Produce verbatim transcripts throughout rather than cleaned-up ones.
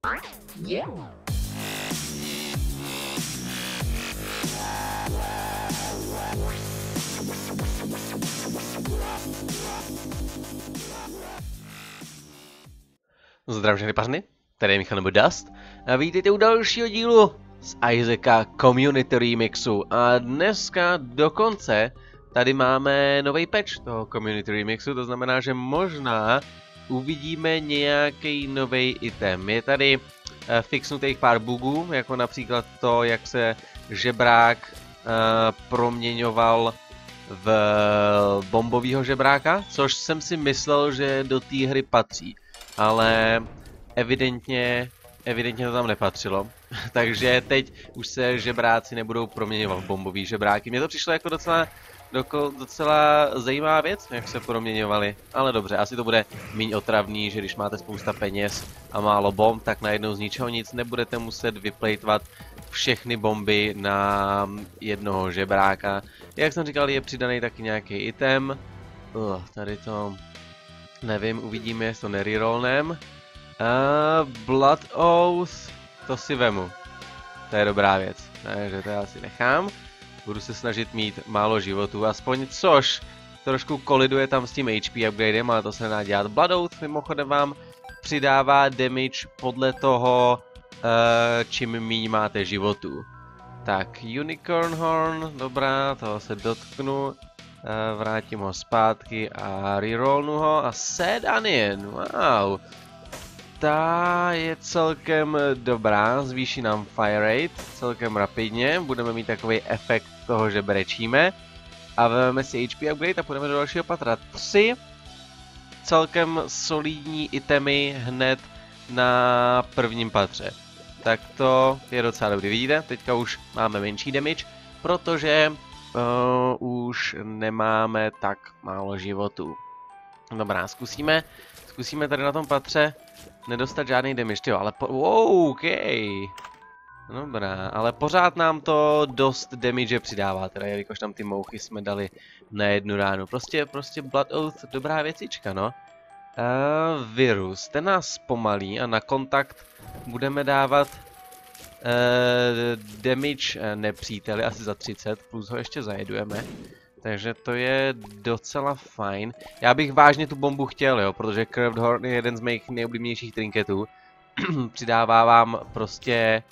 Zdravím všechny pařny, tady je Michal nebo Dust a vítejte u dalšího dílu z Isaaca Community Remixu a dneska dokonce tady máme nový patch toho Community Remixu, to znamená, že možná uvidíme nějaký nový item. Je tady uh, fixnutých pár bugů, jako například to, jak se žebrák uh, proměňoval v bombovýho žebráka, což jsem si myslel, že do té hry patří. Ale evidentně, evidentně to tam nepatřilo. Takže teď už se žebráci nebudou proměňovat v bombový žebráky. Mně to přišlo jako docela, doko, docela zajímavá věc, jak se proměňovali. Ale dobře, asi to bude méně otravný, že když máte spousta peněz a málo bomb, tak najednou z ničeho nic nebudete muset vyplejtvat všechny bomby na jednoho žebráka. Jak jsem říkal, je přidaný taky nějaký item. Uh, tady to... Nevím, uvidíme, jestli to nererollnem. Uh, Blood Oath, to si vemu. To je dobrá věc, takže to já si nechám. Budu se snažit mít málo životů, aspoň, což trošku koliduje tam s tím H P upgradem, ale to se nedá dělat. Blood Oath mimochodem vám přidává damage podle toho, uh, čím míň máte životů. Tak, Unicorn Horn, dobrá, toho se dotknu. Uh, vrátím ho zpátky a rerollnu ho a Sad Onion, wow. Ta je celkem dobrá, zvýší nám fire rate celkem rapidně, budeme mít takový efekt toho, že brečíme. A vezmeme si H P upgrade a půjdeme do dalšího patra. Tři celkem solidní itemy hned na prvním patře. Tak to je docela dobrý, vidíte, teďka už máme menší damage, protože Uh, už nemáme tak málo životů. Dobrá, zkusíme, zkusíme tady na tom patře nedostat žádný damage, tyjo, ale po... Wow, OK. Dobrá, ale pořád nám to dost damage přidává, teda jelikož tam ty mouchy jsme dali na jednu ránu. Prostě, prostě Blood Oath, dobrá věcička, no. Uh, virus, ten nás zpomalí a na kontakt budeme dávat Uh, damage uh, nepříteli asi za třicet, plus ho ještě zajedujeme. Takže to je docela fajn. Já bych vážně tu bombu chtěl, jo, protože Curved Horn je jeden z mých nejoblíbenějších trinketů. Přidává vám prostě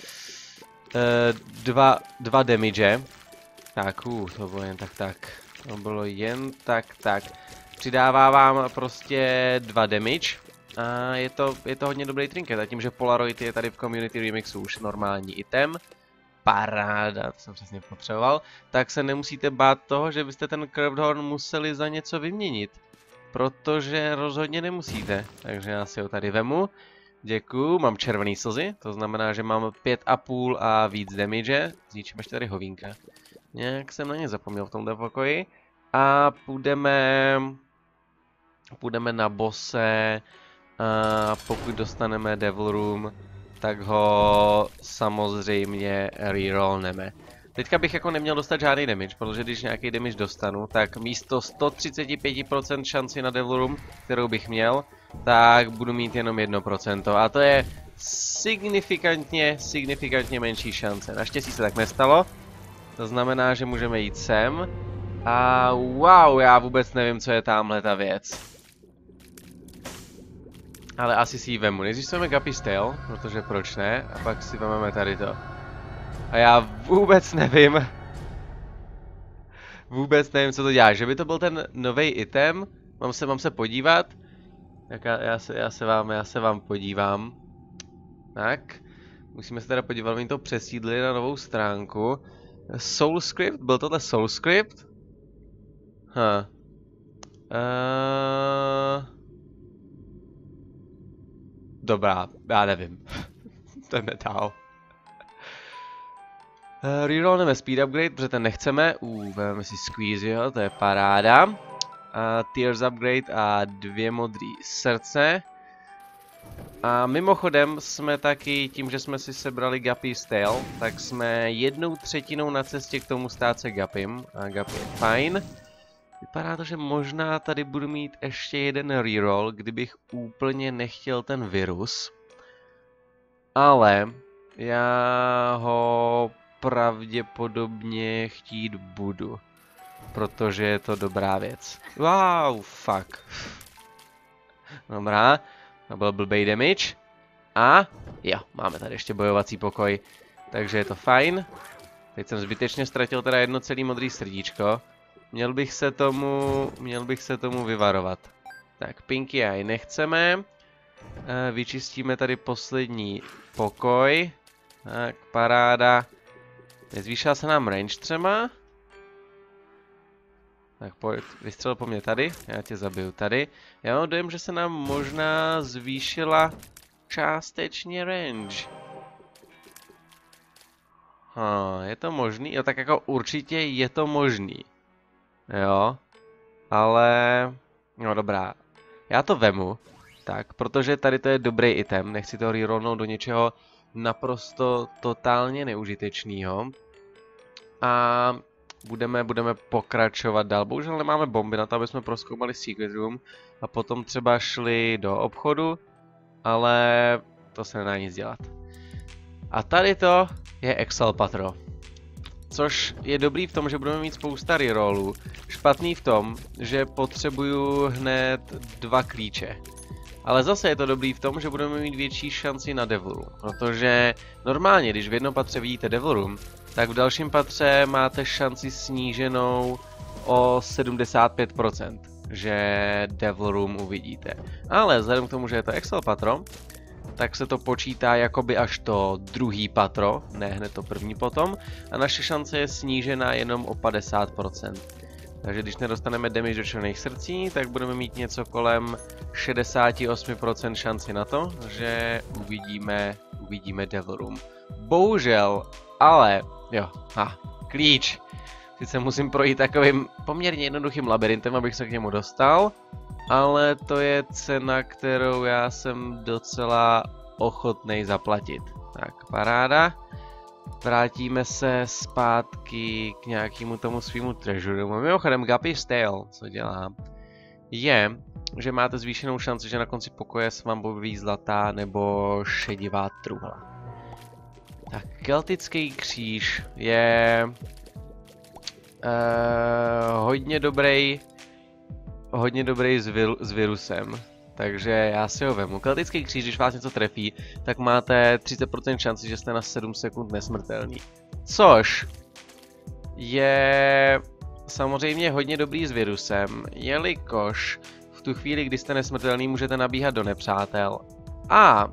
uh, dva, dva damage. Tak, uh, to bylo jen tak tak. To bylo jen tak tak. Přidává vám prostě dva damage. A je to, je to hodně dobrý trinket, a tím, že Polaroid je tady v Community Remixu už normální item, paráda, to jsem přesně potřeboval, tak se nemusíte bát toho, že byste ten Curved Horn museli za něco vyměnit. Protože rozhodně nemusíte, takže já si ho tady vemu. Děkuju, mám červený slzy, to znamená, že mám pět a půl a víc damage, zničím ještě tady hovínka. Nějak jsem na ně zapomněl v tomto pokoji. A půjdeme, půjdeme na bosse. A pokud dostaneme Devil Room, tak ho samozřejmě rerollneme. Teďka bych jako neměl dostat žádný damage, protože když nějaký damage dostanu, tak místo sto třicet pět procent šanci na Devil Room, kterou bych měl, tak budu mít jenom jedno procento. A to je signifikantně, signifikantně menší šance. Naštěstí se tak nestalo. To znamená, že můžeme jít sem. A wow, já vůbec nevím, co je tamhle ta věc. Ale asi si ji vemu. Nejdřív si veme Guppy's Tail, protože proč ne, a pak si vememe tady to. A já vůbec nevím. Vůbec nevím, co to dělá. Že by to byl ten nový item? Mám se, mám se podívat? Tak já, já, se, já, se vám, já se vám podívám. Tak. Musíme se teda podívat, oni to přesídlili na novou stránku. Soulscript? Byl tohle Soulscript? Huh. Uh... Dobrá, já nevím. Jdeme dál. Uh, rerollneme speed upgrade, protože ten nechceme. Uh, vezmeme si squeeze, jo, to je paráda. Uh, tears upgrade a dvě modré srdce. A mimochodem jsme taky, tím, že jsme si sebrali Guppy's Tail, tak jsme jednou třetinou na cestě k tomu stát se Guppym. A Guppy je fajn. Vypadá to, že možná tady budu mít ještě jeden reroll, kdybych úplně nechtěl ten virus. Ale já ho pravděpodobně chtít budu. Protože je to dobrá věc. Wow, fuck. Dobrá, to byl blbej damage. A jo, máme tady ještě bojovací pokoj. Takže je to fajn. Teď jsem zbytečně ztratil teda jedno celý modrý srdíčko. Měl bych se tomu, měl bych se tomu vyvarovat. Tak, Pinky Eye nechceme. E, vyčistíme tady poslední pokoj. Tak, paráda. Nezvýšila se nám range třeba? Tak pojď, vystřel po mně tady, já tě zabiju tady. Já mám dojem, že se nám možná zvýšila částečně range. Ha, je to možný? Jo, tak jako určitě je to možný. Jo, ale... No dobrá, já to vemu. Tak, protože tady to je dobrý item, nechci to rerollnout do něčeho naprosto totálně neužitečného. A budeme, budeme pokračovat dál. Bohužel nemáme bomby na to, aby jsme prozkoumali Secret Room a potom třeba šli do obchodu, ale to se nedá nic dělat. A tady to je Excel Patro. Což je dobrý v tom, že budeme mít spousta rerollů. Špatný v tom, že potřebuju hned dva klíče. Ale zase je to dobrý v tom, že budeme mít větší šanci na Devil Room. Protože normálně, když v jednom patře vidíte Devil Room, tak v dalším patře máte šanci sníženou o sedmdesát pět procent, že Devil Room uvidíte. Ale vzhledem k tomu, že je to Excel patro, tak se to počítá jakoby až to druhý patro, ne hned to první potom, a naše šance je snížená jenom o padesát procent. Takže když nedostaneme damage do černých srdcí, tak budeme mít něco kolem šedesát osm procent šanci na to, že uvidíme, uvidíme Devil Room. Bohužel, ale, jo, ha, klíč. Sice musím projít takovým poměrně jednoduchým labirintem, abych se k němu dostal, ale to je cena, kterou já jsem docela ochotnej zaplatit. Tak, paráda. Vrátíme se zpátky k nějakému tomu svýmu treasure. Mimochodem, Guppy's Tale, co dělá, je, že máte zvýšenou šanci, že na konci pokoje se vám objeví zlatá nebo šedivá truhla. Tak, keltický kříž je uh, hodně dobrý, hodně dobrý s, vir, s virusem. Takže já si ho vemu. Keltický kříž, když vás něco trefí, tak máte třicet procent šanci, že jste na sedm sekund nesmrtelný. Což je samozřejmě hodně dobrý s virusem, jelikož v tu chvíli, kdy jste nesmrtelný, můžete nabíhat do nepřátel. A, a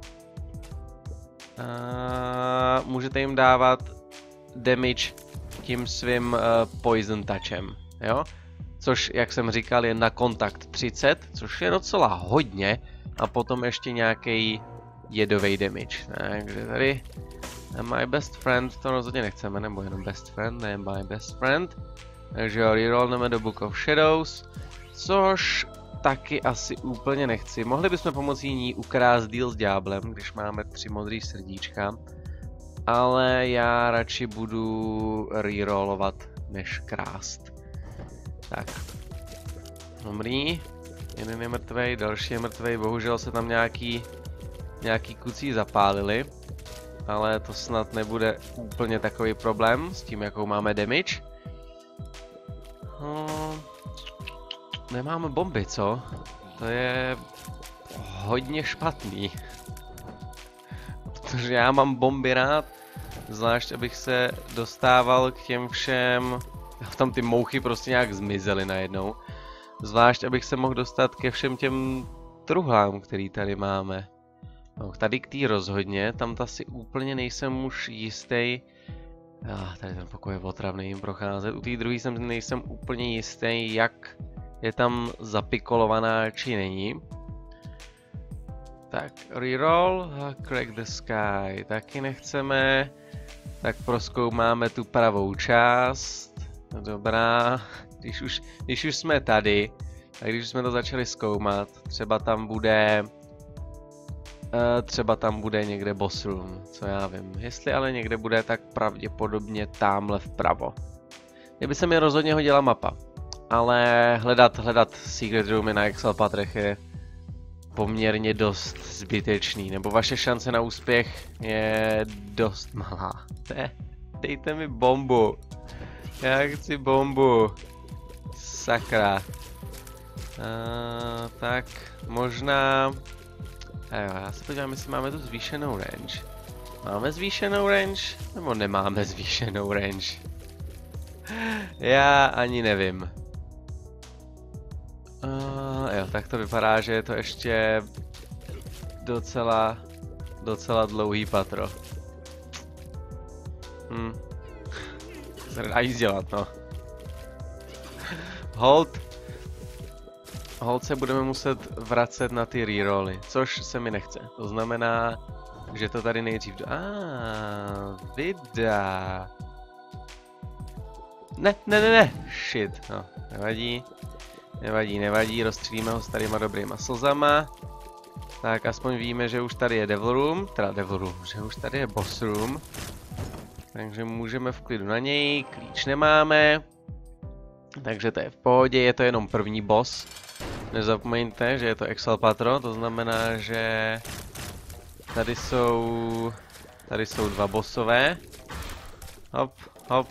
můžete jim dávat damage tím svým uh, poison touchem, jo? Což, jak jsem říkal, je na kontakt třicet, což je docela hodně. A potom ještě nějaký jedový damage. Takže tady my best friend, to rozhodně nechceme, nebo jenom best friend, ne my best friend. Takže ho rerollneme do Book of Shadows, což taky asi úplně nechci. Mohli bychom pomocí ní ukrást deal s ďáblem, když máme tři modrý srdíčka. Ale já radši budu rerollovat, než krást. Tak, dobrý, jeden je mrtvej, další je mrtvej, bohužel se tam nějaký, nějaký kucí zapálili, ale to snad nebude úplně takový problém s tím, jakou máme damage. No, nemáme bomby, co? To je hodně špatný, protože já mám bomby rád, zvlášť abych se dostával k těm všem. Tam ty mouchy prostě nějak zmizely najednou. Zvlášť, abych se mohl dostat ke všem těm truhlám, který tady máme. No, tady k tý rozhodně, tam asi úplně nejsem už jistý. Ah, tady ten pokoj je otravný jim procházet. U té druhé jsem nejsem úplně jistý, jak je tam zapikolovaná, či není. Tak, reroll, crack the sky, taky nechceme. Tak prozkoumáme tu pravou část. No dobrá, když už, když už jsme tady, tak když už jsme to začali zkoumat, třeba tam bude, uh, třeba tam bude někde boss room, co já vím. Jestli ale někde bude, tak pravděpodobně tamhle vpravo. Kdyby se mi rozhodně hodila mapa, ale hledat, hledat secret roomy na Excel patrech je poměrně dost zbytečný, nebo vaše šance na úspěch je dost malá. Ne, dejte mi bombu. Já chci bombu. Sakra. Uh, tak, možná... Jo, já se podívám, jestli máme tu zvýšenou range. Máme zvýšenou range? Nebo nemáme zvýšenou range? Já ani nevím. Uh, jo, tak to vypadá, že je to ještě docela, docela dlouhý patro. Hm. Se nedá nic dělat, no. Hold. Hold se budeme muset vracet na ty reroly, což se mi nechce. To znamená, že to tady nejdřív... A ah, vida. Ne, ne, ne, ne. Shit, no, nevadí. Nevadí, nevadí, rozstřílíme ho s tadyma dobrýma slzama. Tak aspoň víme, že už tady je Devil Room, teda Devil Room, že už tady je Boss Room. Takže můžeme v klidu na něj, klíč nemáme. Takže to je v pohodě, je to jenom první boss. Nezapomeňte, že je to Excel Patro, to znamená, že tady jsou, tady jsou dva bossové. Hop, hop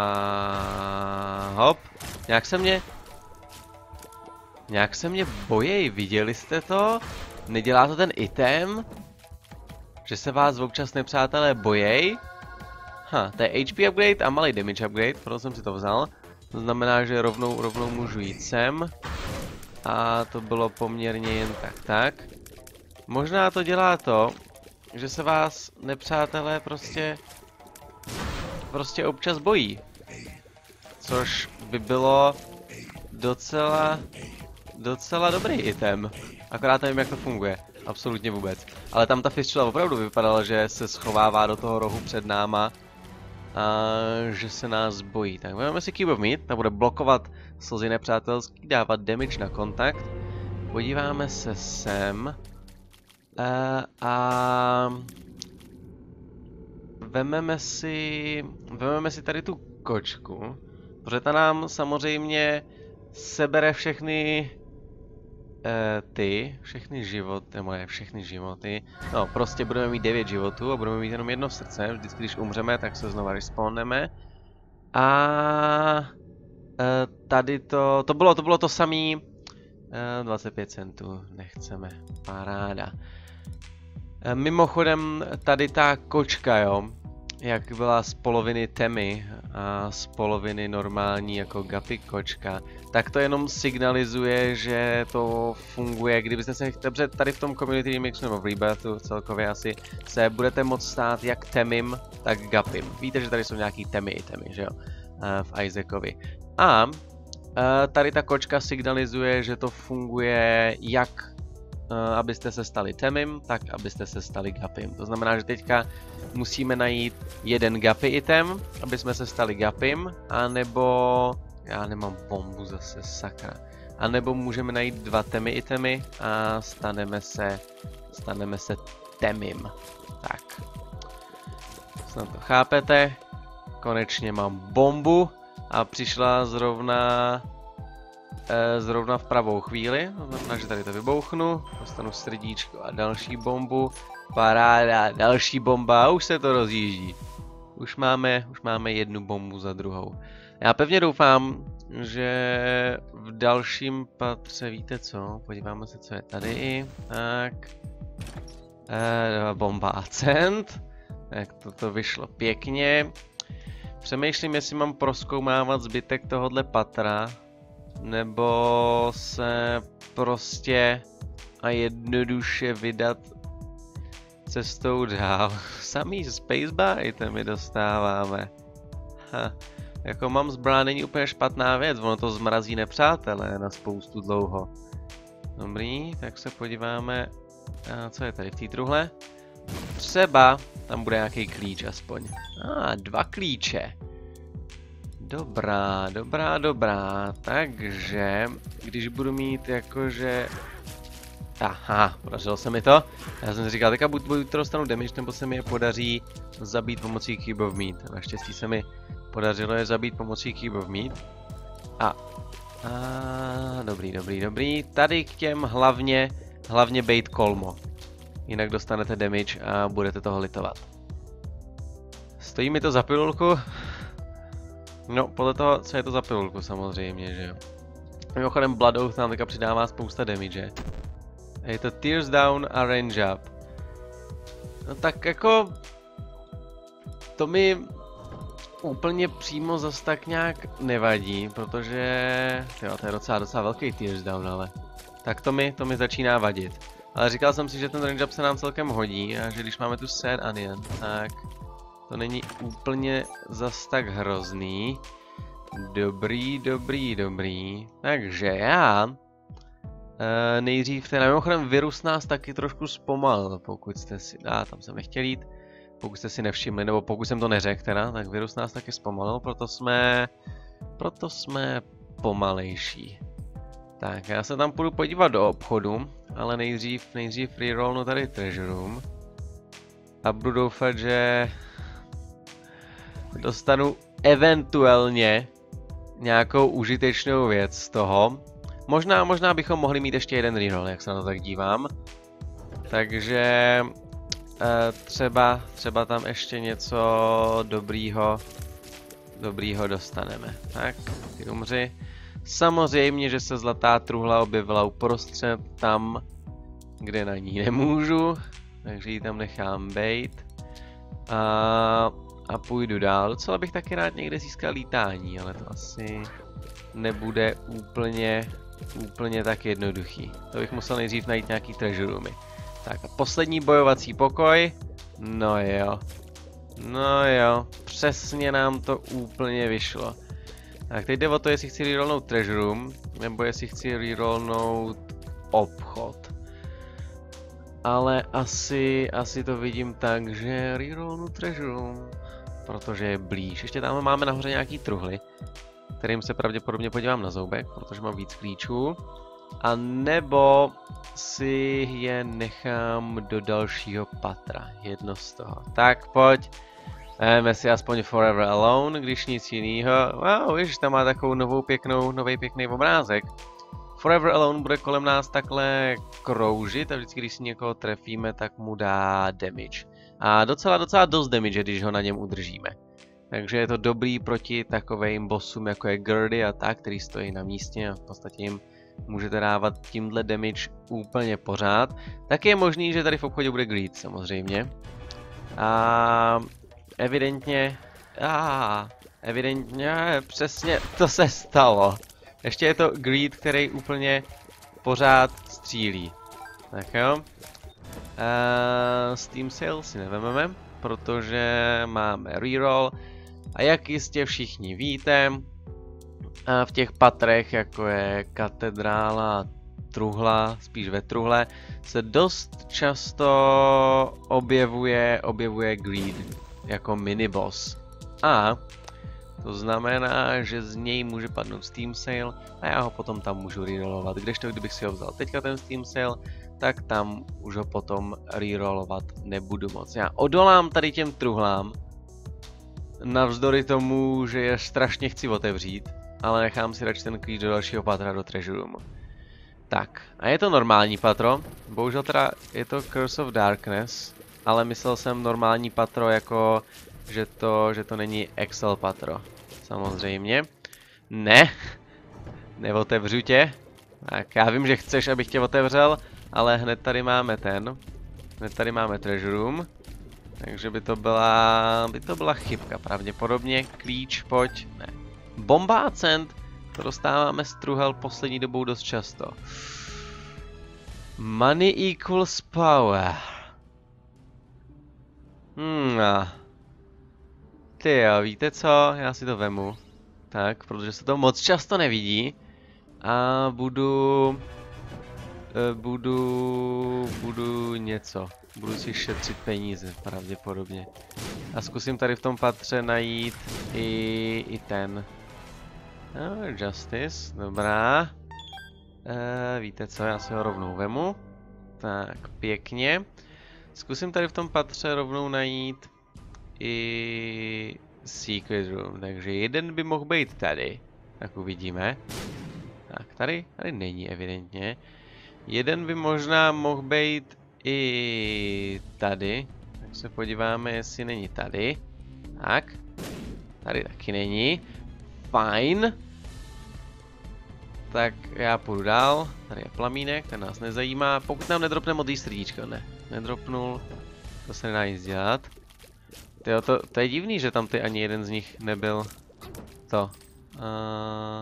a hop. Nějak se mě... Nějak se mě bojejí, viděli jste to? Nedělá to ten item? Že se vás občas nepřátelé bojejí? Ha, to je H P upgrade a malý damage upgrade, proto jsem si to vzal. To znamená, že rovnou, rovnou můžu jít sem. A to bylo poměrně jen tak tak. Možná to dělá to, že se vás nepřátelé prostě... Prostě občas bojí. Což by bylo docela... Docela dobrý item. Akorát nevím, jak to funguje. Absolutně vůbec. Ale tam ta fistula opravdu vypadala, že se schovává do toho rohu před náma. A že se nás bojí. Tak vezmeme si Cube of Meat, ta bude blokovat slzy nepřátelský, dávat damage na kontakt. Podíváme se sem. Uh, a... Vememe si... Vememe si tady tu kočku. Protože ta nám samozřejmě sebere všechny... Uh, ty, všechny životy, nebo ne, všechny životy. No, prostě budeme mít devět životů a budeme mít jenom jedno srdce. Vždycky, když umřeme, tak se znova respawneme. A uh, tady to, to bylo to, bylo to samý. Uh, dvacet pět centů, nechceme, paráda. Uh, mimochodem, tady ta kočka, jo, jak byla z poloviny Temy a z poloviny normální jako Guppy kočka, tak to jenom signalizuje, že to funguje. Kdybyste se dobře tady v tom Community Remixu nebo v Rebirthu celkově asi se budete moct stát jak Temim, tak Guppym. Víte, že tady jsou nějaký Temy i Temy, že jo? V Isaacovi. A tady ta kočka signalizuje, že to funguje jak abyste se stali Temim, tak abyste se stali Guppym. To znamená, že teďka musíme najít jeden Guppy item, aby jsme se stali Guppym, anebo... Já nemám bombu zase, sakra. A nebo můžeme najít dva Temy itemy a staneme se... Staneme se Temim. Tak. Snad to chápete. Konečně mám bombu a přišla zrovna... Zrovna v pravou chvíli, to znamená, že tady to vybouchnu, dostanu srdíčko a další bombu, paráda, další bomba, už se to rozjíždí. Už máme, už máme jednu bombu za druhou. Já pevně doufám, že v dalším patře, víte co, podíváme se, co je tady, tak, e, bomba a cent, tak toto vyšlo pěkně. Přemýšlím, jestli mám prozkoumávat zbytek tohohle patra, nebo se prostě a jednoduše vydat cestou dál. Samý spacebar itemy dostáváme. Ha, jako mám zbrán, není úplně špatná věc, ono to zmrazí nepřátelé na spoustu dlouho. Dobrý, tak se podíváme, a co je tady v té truhle? Třeba tam bude nějaký klíč aspoň. A, ah, dva klíče. Dobrá, dobrá, dobrá, takže když budu mít jakože... Aha, podařilo se mi to. Já jsem si říkal, teďka buď, buď to dostanu damage, nebo se mi je podaří zabít pomocí Cube of Meat. Naštěstí se mi podařilo je zabít pomocí Cube of Meat. A, a dobrý, dobrý, dobrý. Tady k těm hlavně Hlavně bejt kolmo. Jinak dostanete damage a budete toho litovat. Stojí mi to za pilulku? No, podle toho, co je to za pilulku samozřejmě, že jo. Mimochodem Blood Oath nám teďka přidává spousta damage. Je to Tears Down a Range Up. No tak jako... To mi úplně přímo zas tak nějak nevadí, protože... Jo, to je docela, docela velký Tears Down, ale... Tak to mi, to mi začíná vadit. Ale říkal jsem si, že ten Range Up se nám celkem hodí a že když máme tu Sad Onion, tak... To není úplně zas tak hrozný. Dobrý, dobrý, dobrý. Takže já... Uh, nejdřív teda, mimochodem virus nás taky trošku zpomalil, pokud jste si... A, tam jsem nechtěl jít. Pokud jste si nevšimli, nebo pokud jsem to neřekl teda, tak virus nás taky zpomalil, proto jsme... Proto jsme pomalejší. Tak, já se tam půjdu podívat do obchodu, ale nejdřív, nejdřív rerollnu tady Treasure Room. A budu doufat, že... dostanu eventuálně nějakou užitečnou věc z toho. Možná, možná bychom mohli mít ještě jeden reroll, jak se na to tak dívám. Takže eh, třeba, třeba tam ještě něco dobrýho, dobrýho dostaneme. Tak, ty umři. Samozřejmě, že se zlatá truhla objevila uprostřed tam, kde na ní nemůžu. Takže ji tam nechám bejt. A... A půjdu dál. Docela bych taky rád někde získal lítání, ale to asi nebude úplně, úplně tak jednoduchý. To bych musel nejdřív najít nějaký treasure roomy. Tak a poslední bojovací pokoj. No jo. No jo. Přesně nám to úplně vyšlo. Tak teď jde o to, jestli chci rerollnout treasure room, nebo jestli chci rerollnout obchod. Ale asi, asi to vidím tak, že rerollnu treasure room. Protože je blíž. Ještě tam máme nahoře nějaký truhly, kterým se pravděpodobně podívám na zoubek, protože mám víc klíčů. A nebo si je nechám do dalšího patra. Jedno z toho. Tak pojď. Jdeme si aspoň Forever Alone, když nic jiného. Wow, víš, tam má takovou novou pěknou, nový pěkný obrázek. Forever Alone bude kolem nás takhle kroužit a vždycky, když si někoho trefíme, tak mu dá damage. A docela, docela dost damage, když ho na něm udržíme. Takže je to dobrý proti takovým bossům, jako je Gerdy a tak, který stojí na místě a v podstatě jim můžete dávat tímhle damage úplně pořád. Tak je možný, že tady v obchodě bude Greed, samozřejmě. A evidentně... A evidentně, přesně to se stalo. Ještě je to Greed, který úplně pořád střílí. Tak jo. Uh, Steam Sale si nevememe, protože máme reroll. A jak jistě všichni víte, uh, v těch patrech, jako je katedrála, truhla, spíš ve truhle, se dost často objevuje, objevuje Greed jako miniboss. A to znamená, že z něj může padnout Steam Sale a já ho potom tam můžu rerollovat. Kdežto kdybych si ho vzal teďka ten Steam Sale, tak tam už ho potom rerollovat nebudu moc. Já odolám tady těm truhlám, navzdory tomu, že je strašně chci otevřít, ale nechám si radši ten klíč do dalšího patra do Treasure Roomu. Tak, a je to normální patro, bohužel teda je to Curse of Darkness, ale myslel jsem normální patro jako, že to, že to není Excel patro. Samozřejmě. Ne, neotevřu tě. Tak, já vím, že chceš, abych tě otevřel, ale hned tady máme ten. Hned tady máme Treasure Room. Takže by to byla, by to byla chybka pravděpodobně. Klíč, pojď. Ne. Bombácent. To dostáváme z truhel poslední dobou dost často. Money equals power. Hmm. Ty jo, víte co? Já si to vemu. Tak, protože se to moc často nevidí. A budu... Budu... Budu něco. Budu si šetřit peníze, pravděpodobně. A zkusím tady v tom patře najít i, i ten. No, Justice, dobrá. E, víte co, já si ho rovnou vemu. Tak, pěkně. Zkusím tady v tom patře rovnou najít i Secret Room, takže jeden by mohl být tady. Tak uvidíme. Tak, tady, tady není evidentně. Jeden by možná mohl být i tady. Tak se podíváme, jestli není tady. Tak. Tady taky není. Fajn. Tak já půjdu dál. Tady je plamínek, ten nás nezajímá. Pokud nám nedropne modrý srdíčko, ne. Nedropnul. To se nedá nic dělat. Tyjo, to, to je divný, že tam ty ani jeden z nich nebyl. To. Uh,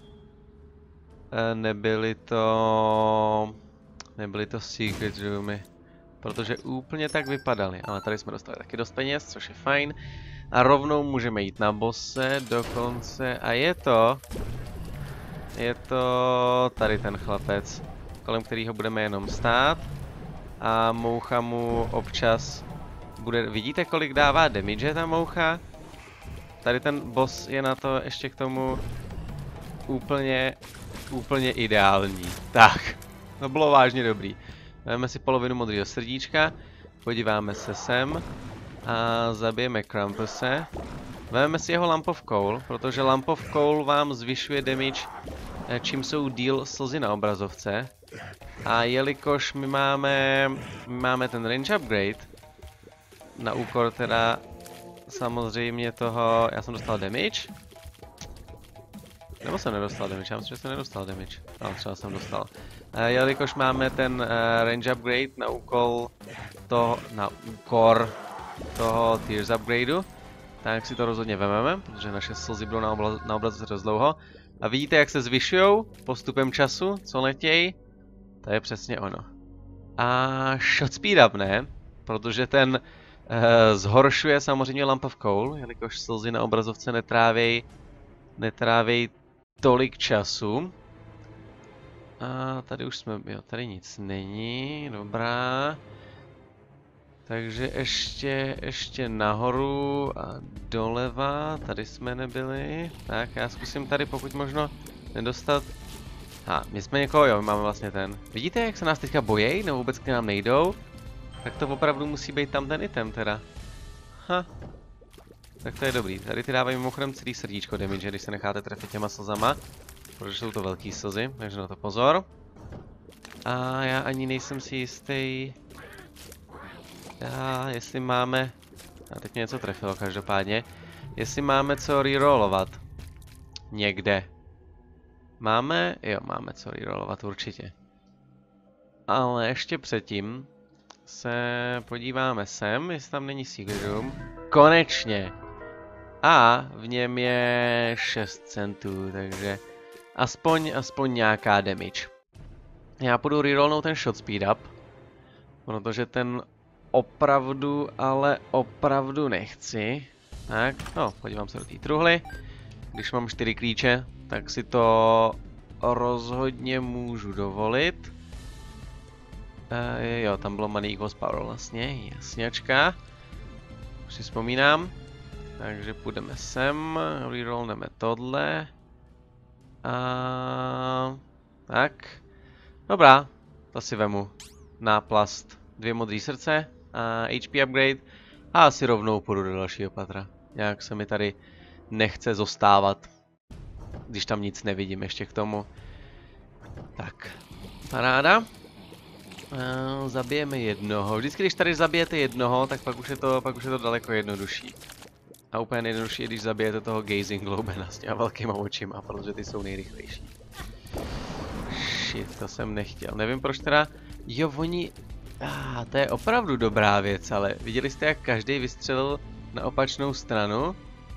nebyly to... Nebyly to secret roomy. Protože úplně tak vypadaly. Ale tady jsme dostali taky dost peněz, což je fajn. A rovnou můžeme jít na bosse dokonce. A je to... Je to tady ten chlapec, kolem kterého budeme jenom stát. A moucha mu občas bude... Vidíte, kolik dává damage ta moucha? Tady ten boss je na to ještě k tomu úplně, úplně ideální. Tak, to bylo vážně dobrý. Vezmeme si polovinu modrého srdíčka, podíváme se sem a zabijeme Krampuse. Vezmeme si jeho Lamp of Coal, protože Lamp of Coal vám zvyšuje damage, čím jsou díl slzy na obrazovce. A jelikož my máme, my máme ten range upgrade, na úkor teda samozřejmě toho, já jsem dostal damage. Nebo jsem nedostal damage, já myslím, že jsem nedostal damage. No, třeba jsem dostal. E, jelikož máme ten e, range upgrade na úkol toho, na úkor toho Tears upgradeu, tak si to rozhodně vememe, protože naše slzy budou na, obla na obrazovce dost dlouho. A vidíte, jak se zvyšujou postupem času, co letějí? To je přesně ono. A shot speed up ne, protože ten e, zhoršuje samozřejmě Lamp of Coal, jelikož slzy na obrazovce netrávějí netrávěj tolik času. A tady už jsme, jo, tady nic není, dobrá. Takže ještě, ještě nahoru a doleva, tady jsme nebyli. Tak já zkusím tady pokud možno nedostat. Ha, my jsme někoho, jo, my máme vlastně ten. Vidíte, jak se nás teďka bojejí, nebo vůbec k nám nejdou? Tak to opravdu musí být tam ten item teda. Ha. Tak to je dobrý. Tady ty dávají mimochodem celý srdíčko damage, když se necháte trefit těma slzama. Protože jsou to velký slzy, takže na to pozor. A já ani nejsem si jistý... Já, jestli máme... A teď mě něco trefilo každopádně. Jestli máme co rerollovat. Někde. Máme? Jo, máme co rerollovat určitě. Ale ještě předtím se podíváme sem, jestli tam není secret room. Konečně! A v něm je šest centů, takže aspoň, aspoň nějaká damage. Já půjdu rerollnout ten shot speed up, protože ten opravdu, ale opravdu nechci. Tak, no, podívám se do té truhly. Když mám čtyři klíče, tak si to rozhodně můžu dovolit. Uh, jo, tam bylo Money Equals Power vlastně, jasňačka. Už si vzpomínám. Takže půjdeme sem, rerollneme tohle. A... Tak. Dobrá, to si vemu. Náplast, dvě modrý srdce a H P upgrade. A asi rovnou půjdu do dalšího patra. Nějak se mi tady nechce zostávat, když tam nic nevidím ještě k tomu. Tak, paráda. Uh, zabijeme jednoho. Vždycky, když tady zabijete jednoho, tak pak už je to, pak už je to daleko jednodušší. A úplně nejjednodušší je, když zabijete toho Gazing Globena s těma velkýma očima, protože ty jsou nejrychlejší. Shit, to jsem nechtěl. Nevím proč teda... Jo, oni... Ah, to je opravdu dobrá věc, ale viděli jste, jak každý vystřelil na opačnou stranu?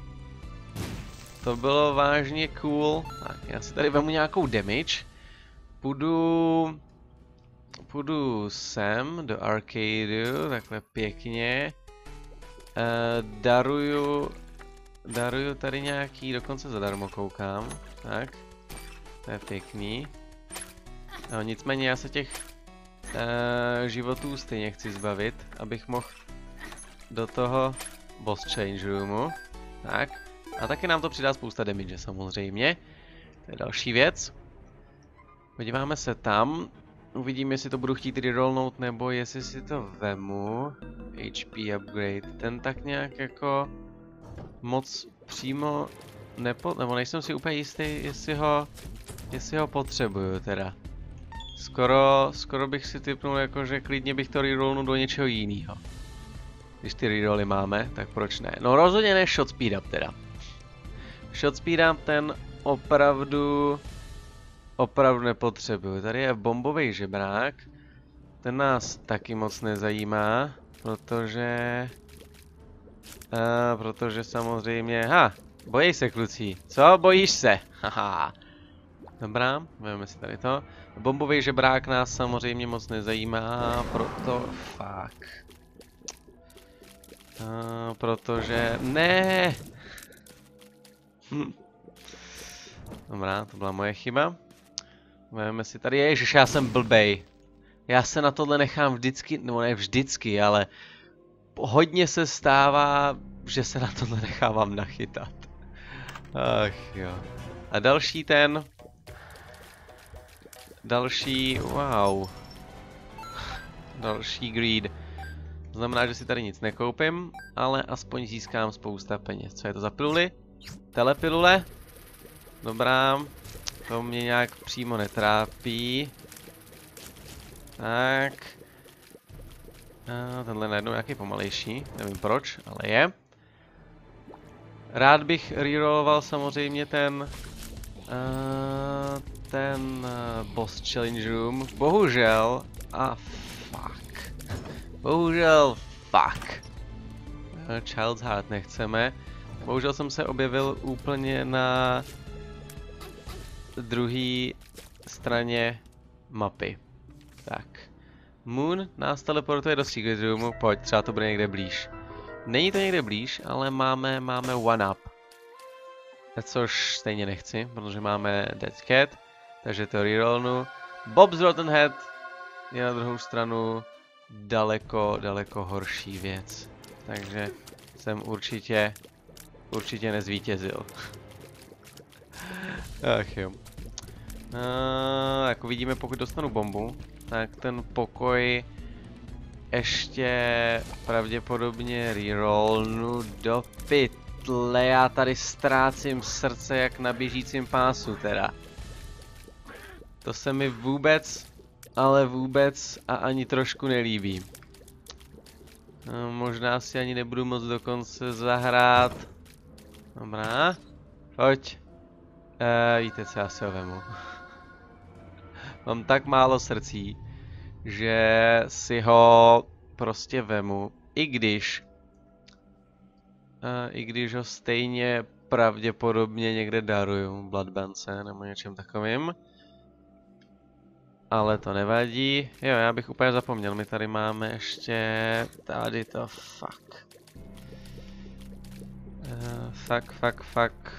To bylo vážně cool. Tak, já si tady vemu nějakou damage. Půjdu... Půjdu sem do arcadeu, takhle pěkně. Uh, daruju... Daruju tady nějaký, dokonce zadarmo koukám. Tak. To je pěkný. No, nicméně já se těch uh, životů stejně chci zbavit, abych mohl do toho boss change roomu. Tak. A taky nám to přidá spousta damage samozřejmě. To je další věc. Podíváme se tam. Uvidím, jestli to budu chtít rerollnout, nebo jestli si to vemu. H P upgrade. Ten tak nějak jako moc přímo nepo... Nebo nejsem si úplně jistý, jestli ho, jestli ho potřebuju teda. Skoro, skoro bych si typnul, jako, že klidně bych to rerollnul do něčeho jiného. Když ty rerolly máme, tak proč ne? No rozhodně ne shot speed up teda. Shot speed up ten opravdu, opravdu nepotřebuju. Tady je bombový žebrák. Ten nás taky moc nezajímá, protože... Uh, protože samozřejmě... Ha! Bojí se, kluci. Co? Bojíš se? Haha. Dobrá, vezmeme si tady to. Bombový žebrák nás samozřejmě moc nezajímá, proto... Fuck. Uh, protože... Ne! Hm. Dobrá, to byla moje chyba. Vezmeme si tady... Ježiš, já jsem blbej. Já se na tohle nechám vždycky, nebo ne vždycky, ale... Hodně se stává, že se na tohle nechávám nachytat. Ach jo. A další ten... Další... Wow. Další greed. To znamená, že si tady nic nekoupím, ale aspoň získám spousta peněz. Co je to za piluly? Telepilule? Dobrá. To mě nějak přímo netrápí. Tak. A tenhle najednou nějaký pomalejší, nevím proč, ale je. Rád bych rerolloval samozřejmě ten... Uh, ten uh, boss challenge room. Bohužel... A fuck. Bohužel... Fuck. Uh, Child's Heart nechceme. Bohužel jsem se objevil úplně na... druhé straně mapy. Tak. Moon nás teleportuje do Secret Roomu, pojď, třeba to bude někde blíž. Není to někde blíž, ale máme, máme one up. Což stejně nechci, protože máme Dead Cat, takže to rerollnu. Bob's Rotten Head je na druhou stranu daleko, daleko horší věc. Takže jsem určitě, určitě nezvítězil. Ach jo. Uh, jako vidíme, pokud dostanu bombu, tak ten pokoj ještě pravděpodobně rerollnu do pytle. Já tady ztrácím srdce jak na běžícím pásu teda. To se mi vůbec, ale vůbec a ani trošku nelíbí. No, možná si ani nebudu moc dokonce zahrát. Dobrá, pojď. Uh, víte co, já si ho vemu. Mám tak málo srdcí, že si ho prostě vemu, i když, uh, i když ho stejně pravděpodobně někde daruju, Bloodbance nebo něčem takovým. Ale to nevadí. Jo, já bych úplně zapomněl, my tady máme ještě tady to, fuck. Uh, fuck, fuck, fuck.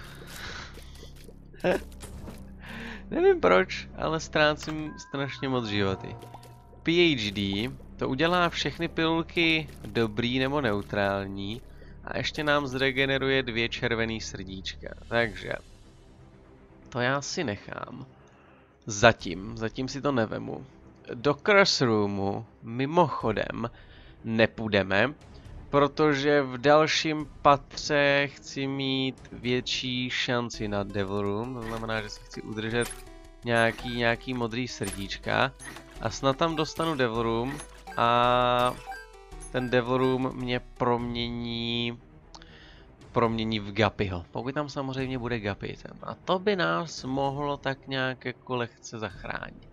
Nevím proč, ale ztrácím strašně moc životy. P H D to udělá všechny pilulky dobrý nebo neutrální a ještě nám zregeneruje dvě červený srdíčka. Takže to já si nechám. Zatím, zatím si to nevemu. Do Curse Roomu mimochodem nepůjdeme, protože v dalším patře chci mít větší šanci na Devil Room, to znamená, že si chci udržet nějaký, nějaký modrý srdíčka a snad tam dostanu Devil Room a ten Devil Room mě promění, promění v Guppyho, pokud tam samozřejmě bude Guppy. A to by nás mohlo tak nějak jako lehce zachránit.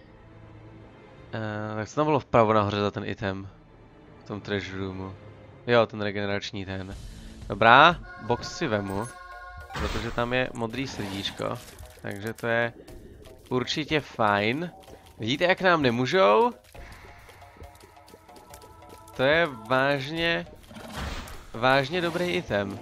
Uh, tak co tam bylo vpravo nahoře za ten item? V tom Treasure Roomu. Jo, ten regenerační ten. Dobrá, box si vemu, protože tam je modrý srdíčko, takže to je určitě fajn. Vidíte, jak nám nemůžou? To je vážně, vážně dobrý item.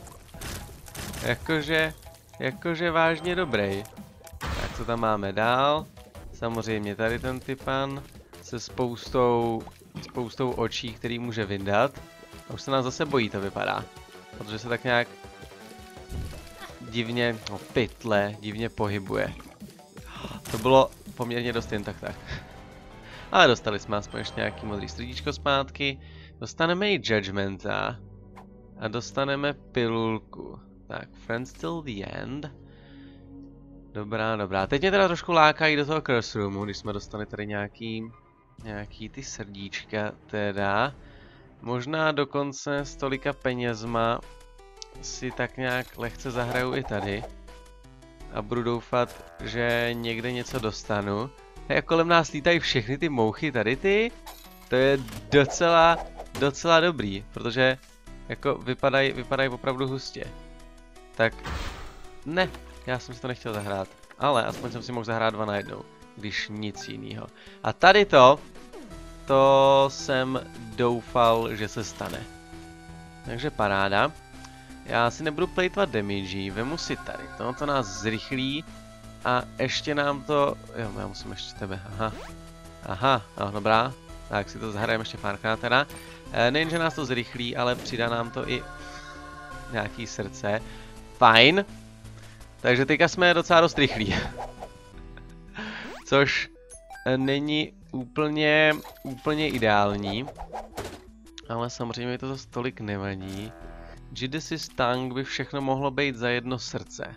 jakože, jakože vážně dobrý. Tak co tam máme dál? Samozřejmě tady ten typan se spoustou, spoustou očí, který může vyndat. A už se nás zase bojí, to vypadá. Protože se tak nějak divně, no pytle, divně pohybuje. To bylo poměrně dost jen tak tak. Ale dostali jsme aspoň ještě nějaký modrý srdíčko zpátky. Dostaneme i Judgmenta. A dostaneme pilulku. Tak, Friends till the end. Dobrá, dobrá. Teď mě teda trošku lákají do toho curse roomu, když jsme dostali tady nějaký, nějaký ty srdíčka, teda. Možná dokonce s tolika penězma si tak nějak lehce zahraju i tady. A budu doufat, že někde něco dostanu. A kolem nás lítají všechny ty mouchy tady ty. To je docela, docela dobrý, protože jako vypadají, vypadají opravdu hustě. Tak, ne, já jsem si to nechtěl zahrát. Ale aspoň jsem si mohl zahrát dva na jednou, když nic jiného. A tady to, to jsem doufal, že se stane. Takže paráda. Já si nebudu plejtvat damage, vemu si tady, to, to nás zrychlí a ještě nám to, jo, já musím ještě tebe, aha, aha, no, dobrá, tak si to zahrajeme ještě párkrát teda, e, nejen, že nás to zrychlí, ale přidá nám to i nějaký srdce, fajn, takže teďka jsme docela dost rychlí, což není úplně, úplně ideální, ale samozřejmě to zase tolik nevadí. Genesis Tank by všechno mohlo být za jedno srdce.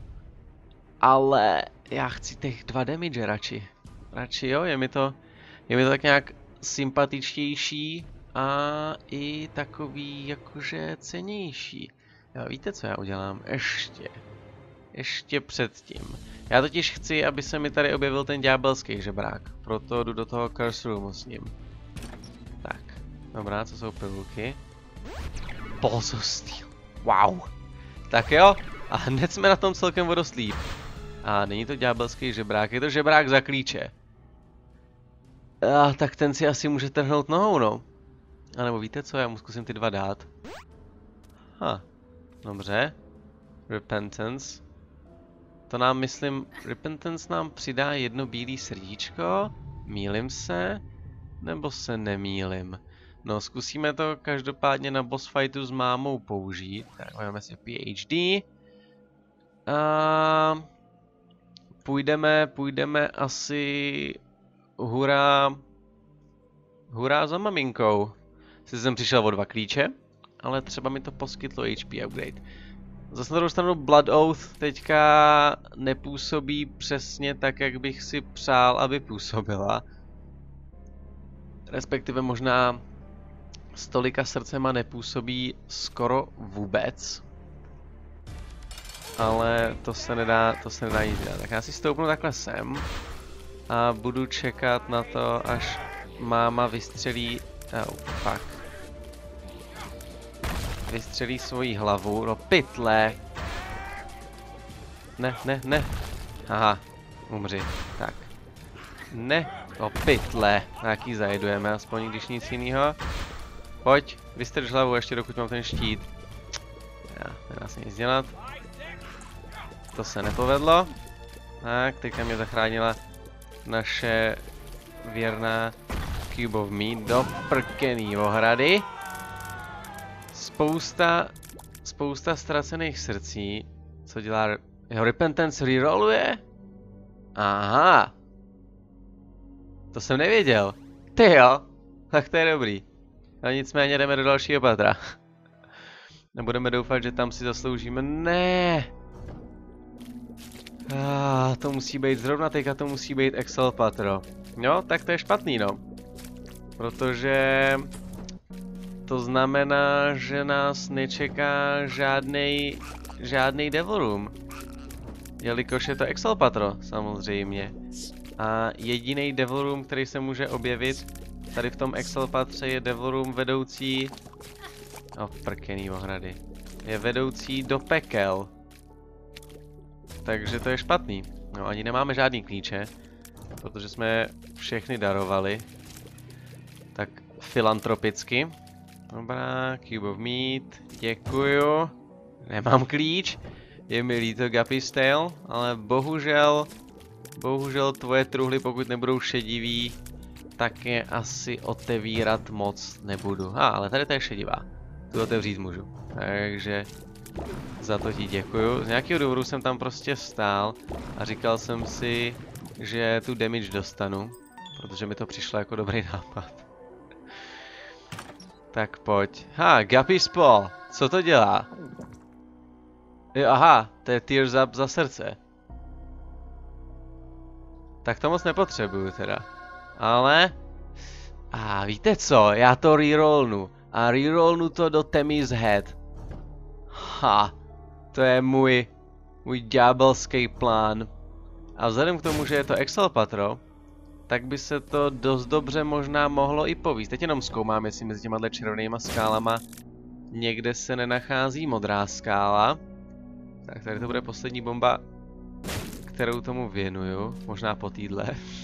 Ale já chci těch dva damage radši. Radši jo, je mi to, je mi to tak nějak sympatičtější a i takový jakože cenější. Jo, víte, co já udělám? Ještě. Ještě předtím. Já totiž chci, aby se mi tady objevil ten ďábelský žebrák. Proto jdu do toho curse roomu s ním. Tak, dobrá, co jsou pilulky? Balls of Steel. Wow. Tak jo, a hned jsme na tom celkem vodostlí. A není to ďábelský žebrák, je to žebrák za klíče. A tak ten si asi může trhnout nohou, no. A nebo víte co, já mu zkusím ty dva dát. Ha, dobře. Repentance. To nám, myslím, Repentance nám přidá jedno bílé srdíčko. Mýlim se? Nebo se nemýlim? No, zkusíme to každopádně na boss fightu s mámou použít. Tak, máme si P H D. A půjdeme, půjdeme asi hurá, hurá za maminkou. Sice jsem přišel o dva klíče, ale třeba mi to poskytlo H P upgrade. Zase na druhou stranu Blood Oath teďka nepůsobí přesně tak, jak bych si přál, aby působila. Respektive možná s tolika srdcema nepůsobí skoro vůbec. Ale to se nedá, to se nedá nic dělat. Tak já si stoupnu takhle sem a budu čekat na to, až máma vystřelí, oh, fuck. Vystřelí svoji hlavu, no pytle. Ne, ne, ne. Aha, umři, tak. Ne, no pytle, nějaký zajedujeme, aspoň když nic jiného. Pojď, vystrč hlavu ještě dokud mám ten štít. Já, nedá se nic dělat. To se nepovedlo. Tak, teďka mě zachránila naše věrná Cube of Meat do prkený ohrady. Spousta, spousta ztracených srdcí. Co dělá? Jeho Repentance rerolluje? Aha. To jsem nevěděl. Ty jo, tak to je dobrý. Ale nicméně jdeme do dalšího patra. Nebudeme doufat, že tam si zasloužíme. Ne. Ah, to musí být zrovna teďka, to musí být Excel patro. Jo, tak to je špatný, no. Protože to znamená, že nás nečeká žádnej, žádnej Devil Room. Jelikož je to Excel patro, samozřejmě. A jediný Devil Room, který se může objevit tady v tom Excel patře, je Devil Room vedoucí... O, prkený ohrady. Je vedoucí do pekel. Takže to je špatný. No, ani nemáme žádný klíče, protože jsme všechny darovali. Tak filantropicky. Dobrá, Cube of Meat, děkuju. Nemám klíč, je mi líto Guppy's Tail, ale bohužel, bohužel tvoje truhly, pokud nebudou šedivý, tak je asi otevírat moc nebudu. A, ah, ale tady to je šedivá. Tu otevřít můžu. Takže za to ti děkuju. Z nějakého důvodu jsem tam prostě stál a říkal jsem si, že tu damage dostanu, protože mi to přišlo jako dobrý nápad. Tak pojď. Ha, Guppy's Paw. Co to dělá? Jo, aha, to je Tears Up za srdce. Tak to moc nepotřebuju teda. Ale... A víte co, já to rerollnu. A rerollnu to do Tammy's Head. Ha, to je můj, můj ďábelský plán. A vzhledem k tomu, že je to Excel patro, tak by se to dost dobře možná mohlo i povíst. Teď jenom zkoumám, jestli mezi těma červenýma skálama někde se nenachází modrá skála. Tak tady to bude poslední bomba, kterou tomu věnuju. Možná po týdle.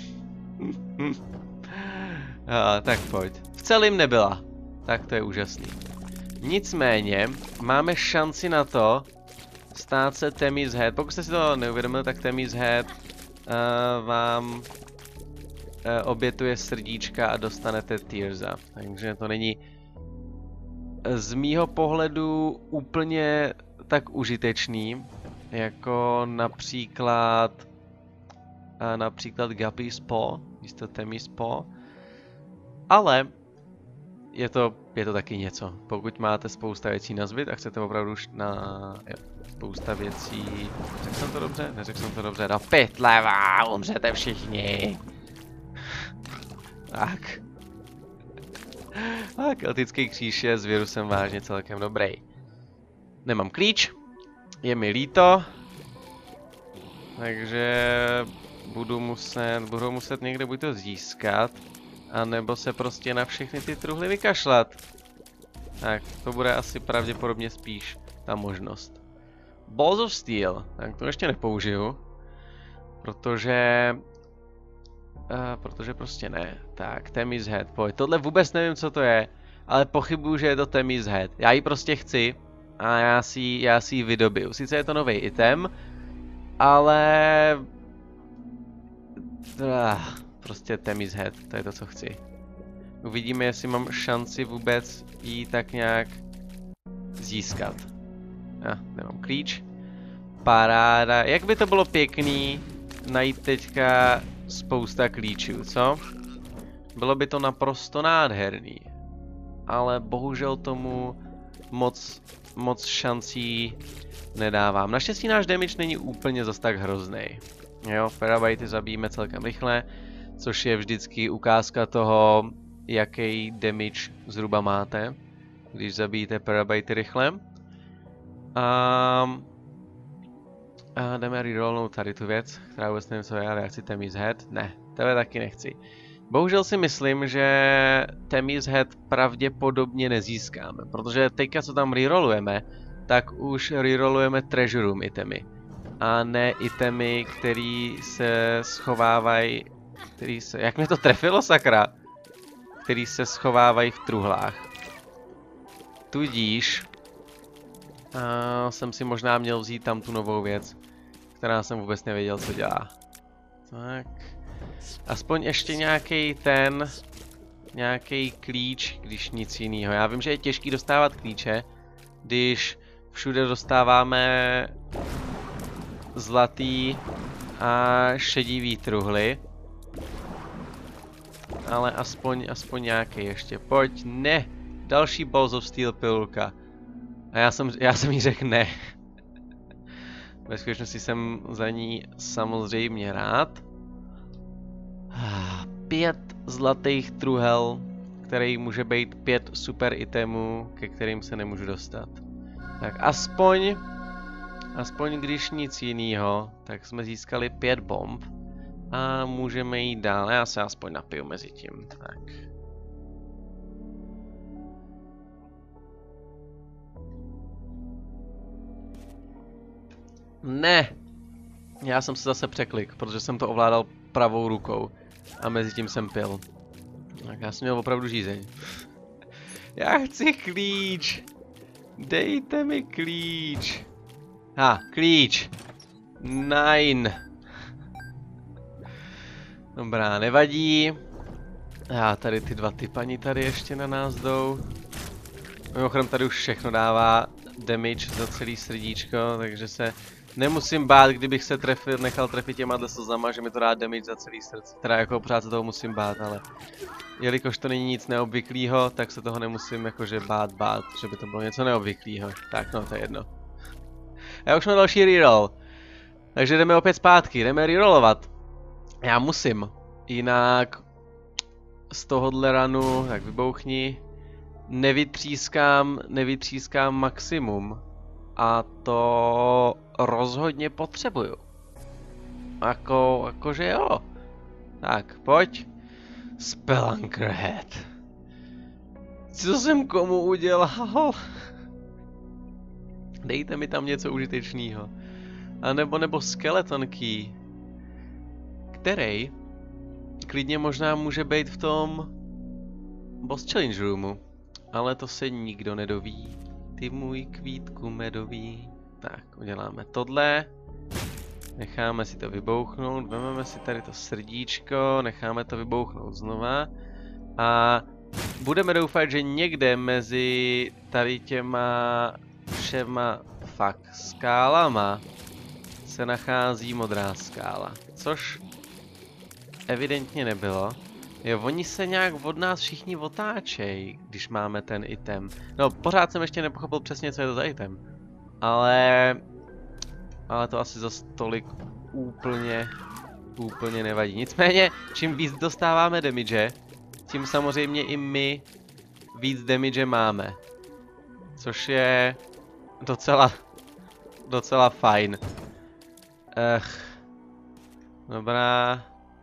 A, tak pojď. V celým nebyla. Tak to je úžasný. Nicméně, máme šanci na to stát se Tammy's Head. Pokud jste si to neuvědomili, tak Tammy's Head uh, vám uh, obětuje srdíčka a dostanete Tearsa. Takže to není z mýho pohledu úplně tak užitečný, jako například uh, například Guppy's Paw, místo Tammy's Paw. Ale je to, je to taky něco. Pokud máte spousta věcí na zbyt a chcete opravdu na jo, spousta věcí... Řekl jsem to dobře? Neřekl jsem to dobře. Do pytle vám, umřete všichni. Tak. A keltický kříž je s virusem vážně celkem dobrý. Nemám klíč. Je mi líto. Takže budu muset, budu muset někde buď to získat, a nebo se prostě na všechny ty truhly vykašlat. Tak, to bude asi pravděpodobně spíš ta možnost. Balls of Steel, tak to ještě nepoužiju. Protože... Uh, protože prostě ne. Tak, Tammy's Head, pojď. Tohle vůbec nevím, co to je, ale pochybuju, že je to Tammy's Head. Já ji prostě chci a já si, já si ji vydobiju. Sice je to nový item, ale... Uh, prostě Tammy's Head, to je to, co chci. Uvidíme, jestli mám šanci vůbec ji tak nějak získat. Já nemám klíč. Paráda. Jak by to bylo pěkný najít teďka spousta klíčů, co? Bylo by to naprosto nádherný. Ale bohužel tomu moc, moc šancí nedávám. Naštěstí náš damage není úplně zas tak hrozný. Jo, Perabajty zabijeme celkem rychle, což je vždycky ukázka toho, jaký damage zhruba máte, když zabijíte Perabajty rychle. A, a jdeme rerollnout tady tu věc, která vůbec nevím, co je, ale já chci Tammy's Head. Ne, tebe taky nechci. Bohužel si myslím, že Tammy's Head pravděpodobně nezískáme, protože teďka, co tam rerollujeme, tak už rerollujeme Treasure Room itemy. A ne itemy, který se schovávají, který se, jak mě to trefilo, sakra, který se schovávají v truhlách. Tudíž a jsem si možná měl vzít tam tu novou věc, která jsem vůbec nevěděl, co dělá. Tak, aspoň ještě nějaký ten, nějaký klíč, když nic jiného. Já vím, že je těžký dostávat klíče, když všude dostáváme zlatý a šedivý truhly. Ale aspoň, aspoň nějaký ještě. Pojď, ne! Další Balls of Steel pilulka. A já jsem, já jsem jí řekl ne. Ve skutečnosti jsem za ní samozřejmě rád. Pět zlatých truhel, který může být pět super itemů, ke kterým se nemůžu dostat. Tak aspoň, aspoň když nic jiného, tak jsme získali pět bomb. A můžeme jít dál, já se aspoň napiju mezi tím, tak. Ne! Já jsem se zase překlik, protože jsem to ovládal pravou rukou. A mezi tím jsem pil. Tak já jsem měl opravdu žízeň. Já chci klíč! Dejte mi klíč! Ha, klíč! Nine! Dobrá, nevadí. A tady ty dva typani tady ještě na nás jdou. Mimochodem tady už všechno dává damage za celý srdíčko, takže se nemusím bát, kdybych se trefil, nechal trefit těma slzama, že mi to dá damage za celý srdce. Teda jako pořád se toho musím bát, ale jelikož to není nic neobvyklého, tak se toho nemusím jakože bát, bát, že by to bylo něco neobvyklého. Tak no, to je jedno. Já už mám další reroll. Takže jdeme opět zpátky, jdeme rerollovat. Já musím, jinak z tohohle runu, tak vybouchni, nevytřískám, nevytřískám maximum. A to rozhodně potřebuju. Jako, jakože jo. Tak, pojď. Spelunker Head. Co jsem komu udělal? Dejte mi tam něco užitečného. A nebo, nebo Skeleton Key. Který klidně možná může být v tom Boss Challenge Roomu. Ale to se nikdo nedoví. Ty můj kvítku medový. Tak, uděláme tohle. Necháme si to vybouchnout, vezmeme si tady to srdíčko, necháme to vybouchnout znova. A budeme doufat, že někde mezi tady těma všema fakt skálama se nachází modrá skála. Což evidentně nebylo. Jo, oni se nějak od nás všichni otáčejí, když máme ten item. No, pořád jsem ještě nepochopil přesně, co je to za item. Ale... Ale to asi zas tolik úplně, úplně nevadí. Nicméně, čím víc dostáváme damage, tím samozřejmě i my víc damage máme. Což je docela, docela fajn. Ech. Dobrá.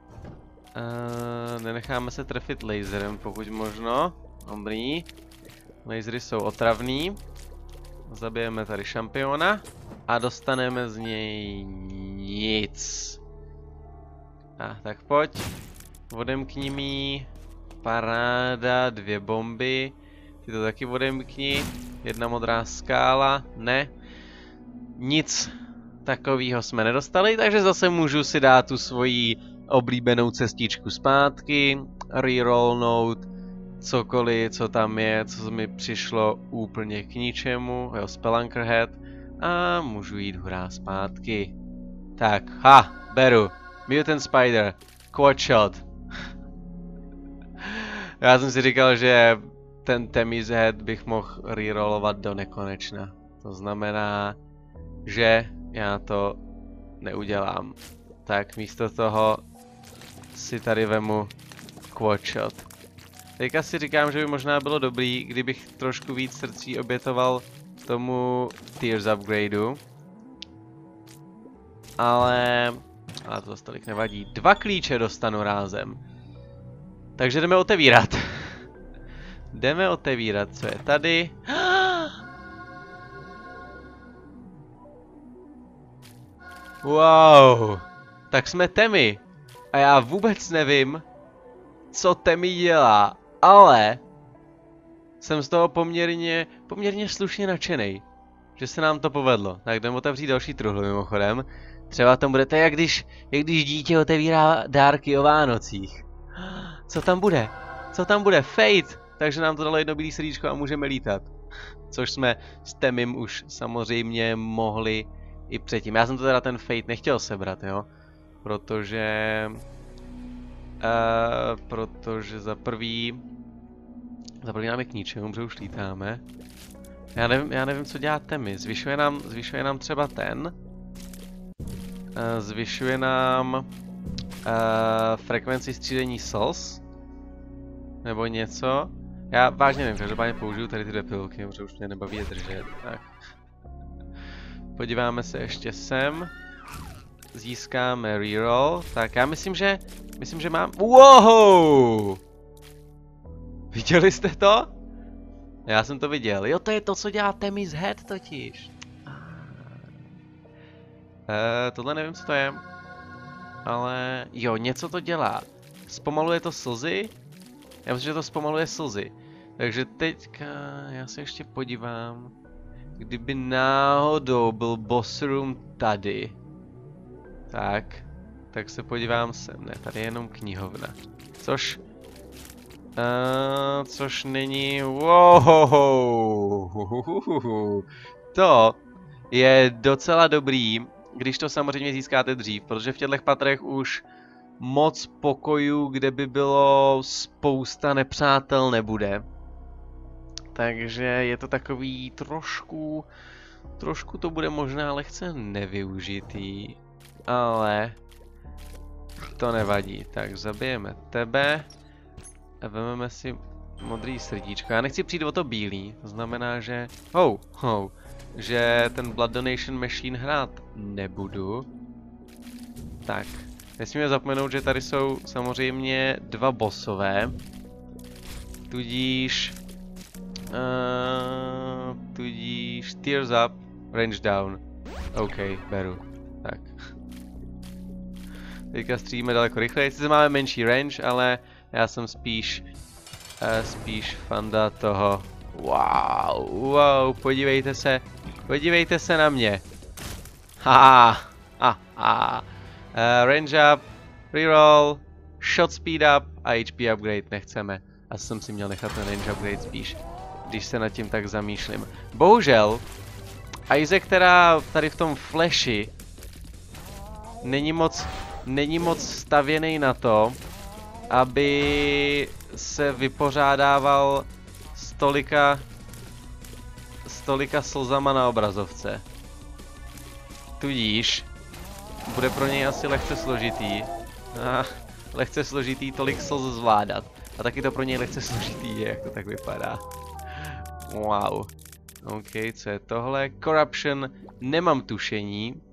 Uh, nenecháme se trefit laserem, pokud možno. Dobrý. Lasery jsou otravný. Zabijeme tady šampiona. A dostaneme z něj nic. A tak pojď. Odemkni mi. Paráda, dvě bomby. Ty to taky odemkni. Jedna modrá skála. Ne. Nic takového jsme nedostali, takže zase můžu si dát tu svoji oblíbenou cestičku zpátky. Rerollnout cokoliv, co tam je, co mi přišlo úplně k ničemu. Jo, Spelunker Head. A můžu jít hurá zpátky. Tak, ha, beru. Mutant Spider. Quad shot. Já jsem si říkal, že ten Temmy's Head bych mohl rerollovat do nekonečna. To znamená, že já to neudělám. Tak místo toho si tady vemu quad shot. Teďka si říkám, že by možná bylo dobrý, kdybych trošku víc srdcí obětoval tomu Tears upgradeu. Ale... Ale to zase tolik nevadí. Dva klíče dostanu rázem. Takže jdeme otevírat. Jdeme otevírat, co je tady. Wow. Tak jsme Temmy. A já vůbec nevím, co Temmy dělá. Ale... jsem z toho poměrně, poměrně slušně nadšenej, že se nám to povedlo. Tak jdeme otevřít další truhlu mimochodem. Třeba tam budete, jak když, jak když dítě otevírá dárky o Vánocích. Co tam bude? Co tam bude? Fate! Takže nám to dalo jedno bílé srdíčko a můžeme lítat. Což jsme s Temmym už samozřejmě mohli i předtím. Já jsem to teda ten Fate nechtěl sebrat, jo. Protože... Uh, protože za prvý... Za první nám je k ničemu, protože už lítáme. Já nevím, já nevím, co dělá Temmy. Zvyšuje nám, zvyšuje nám třeba ten. Uh, zvyšuje nám uh, frekvenci střídení souls. Nebo něco. Já vážně nevím, každopádně použiju tady ty dvě pilky, protože už mě nebaví je držet. Tak. Podíváme se ještě sem. Získáme reroll. Tak já myslím, že... Myslím, že mám... Wow! Viděli jste to? Já jsem to viděl. Jo, to je to, co dělá Temmy's Head totiž. E, tohle nevím, co to je. Ale jo, něco to dělá. Zpomaluje to slzy? Já myslím, že to zpomaluje slzy. Takže teďka já se ještě podívám. Kdyby náhodou byl boss room tady. Tak. Tak se podívám sem. Ne, tady je jenom knihovna. Což... Uh, což není... Wow. To je docela dobrý, když to samozřejmě získáte dřív, protože v těchto patrech už moc pokojů, kde by bylo spousta nepřátel, nebude. Takže je to takový trošku... Trošku to bude možná lehce nevyužitý, ale... To nevadí. Tak zabijeme tebe. A vezmeme si modrý srdíčko. Já nechci přijít o to bílý. To znamená, že... Hou, hou. Že ten Blood Donation Machine hrát nebudu. Tak. Nesmíme zapomenout, že tady jsou samozřejmě dva bossové. Tudíž... Uh, tudíž... Tears up, range down. OK, beru. Tak. Teďka střílíme daleko rychleji. Sice máme menší range, ale já jsem spíš... Uh, spíš fanda toho... Wow, wow, podívejte se. Podívejte se na mě. Haha, ha, ha. Uh, range up, reroll, shot speed up a H P upgrade nechceme. Asi jsem si měl nechat ten range upgrade spíš, když se nad tím tak zamýšlím. Bohužel, Isaac, která tady v tom flashi není moc, není moc stavěný na to, aby se vypořádával s tolika, s tolika slzama na obrazovce. Tudíž bude pro něj asi lehce složitý. Ah, lehce složitý tolik slz zvládat. A taky to pro něj lehce složitý je, jak to tak vypadá. Wow. OK, co je tohle? Corruption, nemám tušení.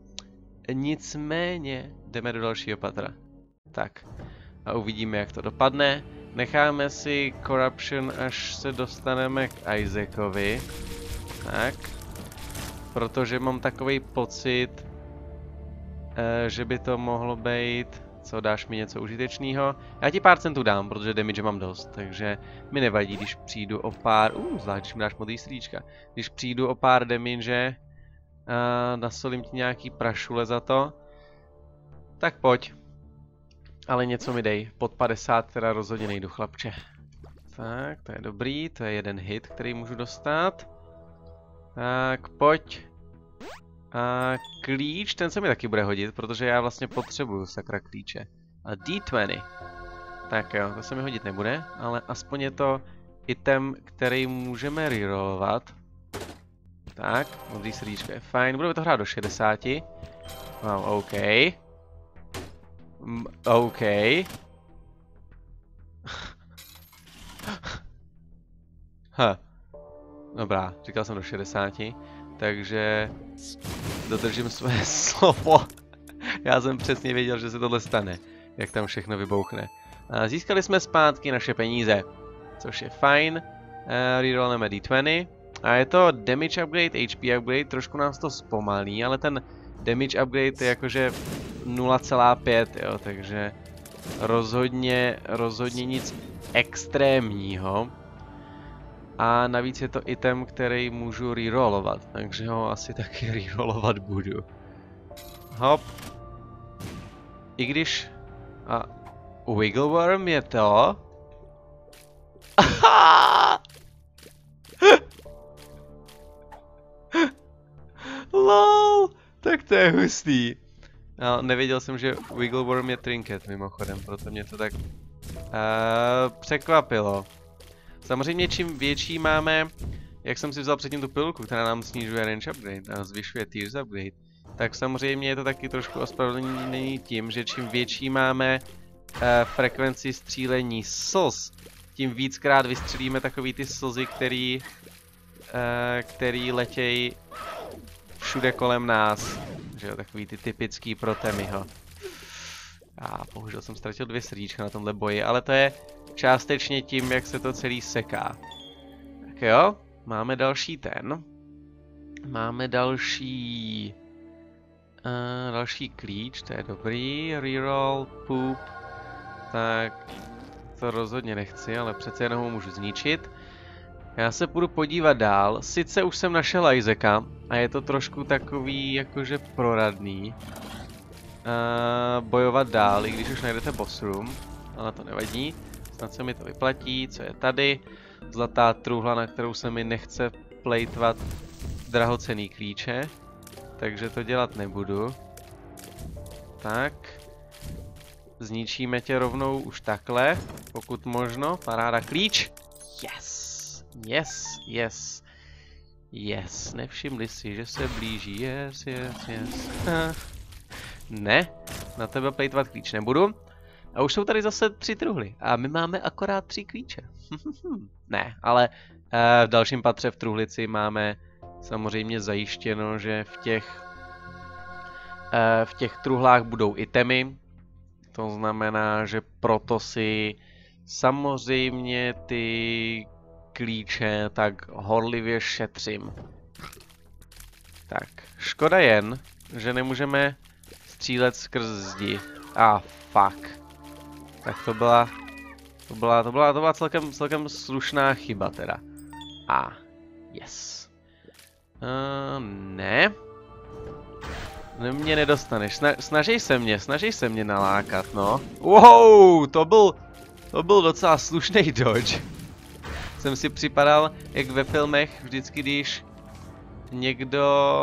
Nicméně, jdeme do dalšího patra. Tak. A uvidíme, jak to dopadne. Necháme si Corruption, až se dostaneme k Isaacovi. Tak. Protože mám takový pocit, eh, že by to mohlo být... Co, dáš mi něco užitečného? Já ti pár centů dám, protože damage mám dost, takže mi nevadí, když přijdu o pár... Uh, zvlášť, když mi dáš modrý srdíčka. Když přijdu o pár damage, uh, nasolím ti nějaký prašule za to. Tak pojď. Ale něco mi dej. Pod padesát teda rozhodně nejdu, chlapče. Tak, to je dobrý, to je jeden hit, který můžu dostat. Tak, pojď. A klíč, ten se mi taky bude hodit, protože já vlastně potřebuju sakra klíče. A D dvacet. Tak jo, to se mi hodit nebude, ale aspoň je to item, který můžeme rerollovat. Tak, modrý srdíčko je fajn, budeme to hrát do šedesáti. Wow, OK. M OK. Ha. Dobrá, říkal jsem do šedesáti. Takže dodržím své slovo. Já jsem přesně věděl, že se tohle stane, jak tam všechno vybouchne. A získali jsme zpátky naše peníze, což je fajn. Rerollneme D dvacet. A je to damage upgrade, H P upgrade, trošku nás to zpomalí, ale ten damage upgrade je jakože nula celá pět, jo, takže rozhodně, rozhodně nic extrémního. A navíc je to item, který můžu rerollovat, takže ho asi taky rerollovat budu. Hop. I když... A... Wiggleworm je to? LOL! Tak to je hustý. No, nevěděl jsem, že Wiggleworm je trinket mimochodem, proto mě to tak... Uh, překvapilo. Samozřejmě čím větší máme, jak jsem si vzal předtím tu pilku, která nám snižuje range upgrade a zvyšuje tears upgrade, tak samozřejmě je to taky trošku ospravedlnění tím, že čím větší máme uh, frekvenci střílení slz, tím víckrát vystřelíme takový ty slzy, který, uh, který letějí všude kolem nás. Že jo, takový ty typický pro Temiho. A bohužel jsem ztratil dvě srdíčka na tomhle boji, ale to je částečně tím, jak se to celý seká. Tak jo, máme další ten. Máme další... Uh, další klíč, to je dobrý. Reroll, poop. Tak to rozhodně nechci, ale přece jenom ho můžu zničit. Já se půjdu podívat dál. Sice už jsem našel Isaaca a je to trošku takový jakože proradný. Uh, bojovat dál, i když už najdete boss room. Ale to nevadí. Snad se mi to vyplatí, co je tady. Zlatá truhla, na kterou se mi nechce plejtvat drahocenný klíče. Takže to dělat nebudu. Tak. Zničíme tě rovnou už takhle, pokud možno. Paráda, klíč. Yes. Yes, yes. Yes. Nevšimli si, že se blíží. Yes, yes, yes. Ne. Na tebe plejtvat klíč nebudu. A už jsou tady zase tři truhly. A my máme akorát tři klíče. Ne, ale uh, v dalším patře v truhlici máme samozřejmě zajištěno, že v těch, uh, v těch truhlách budou itemy. To znamená, že proto si samozřejmě ty klíče tak horlivě šetřím. Tak, škoda jen, že nemůžeme střílet skrz zdi. A ah, fuck. Tak to byla, to byla, to byla, to byla celkem, celkem slušná chyba teda. A, ah, yes. Uh, ne. Ne, mě nedostaneš. Sna snažej se mě, snažej se mě nalákat, no. Wow, to byl, to byl docela slušný dodge. Jsem si připadal, jak ve filmech, vždycky když někdo...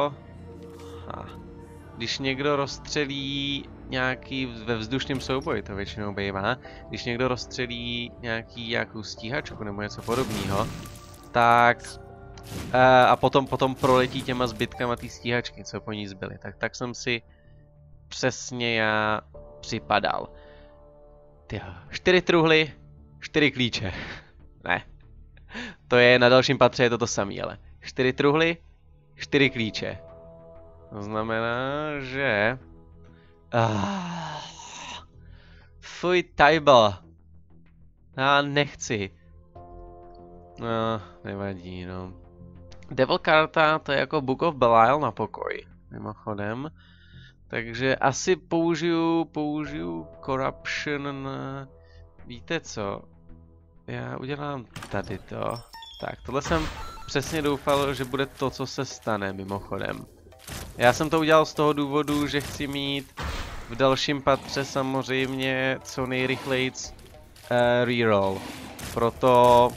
Ah, když někdo rozstřelí nějaký ve vzdušném souboji, to většinou bývá, když někdo rozstřelí nějaký, nějakou stíhačku nebo něco podobného, tak a, a potom, potom proletí těma zbytkama té stíhačky, co po ní zbyly, tak, tak jsem si přesně já připadal. Tyjo, čtyři truhly, čtyři klíče. Ne, to je na dalším patře je to to samé, ale čtyři truhly, čtyři klíče. To znamená, že... Ah, fuj, Tybal. Já nechci. No, nevadí, no. Devil karta, to je jako Book of Belial na pokoj, mimochodem. Takže asi použiju, použiju Corruption na... Víte co? Já udělám tady to. Tak, tohle jsem přesně doufal, že bude to, co se stane, mimochodem. Já jsem to udělal z toho důvodu, že chci mít v dalším patře samozřejmě co nejrychlejc uh, reroll. Proto,